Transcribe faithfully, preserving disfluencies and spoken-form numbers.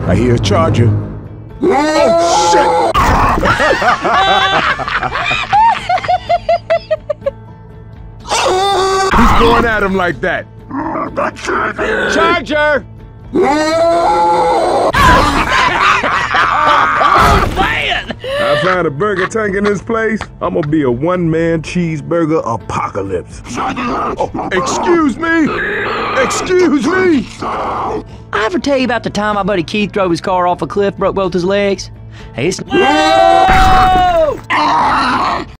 I hear a charger. Oh, shit! Who's going at him like that? Charger! Oh, man! I found a burger tank in this place. I'm gonna be a one-man cheeseburger apocalypse. Oh, excuse me! Excuse me! I ever tell you about the time my buddy Keith drove his car off a cliff, broke both his legs? Hey, it's...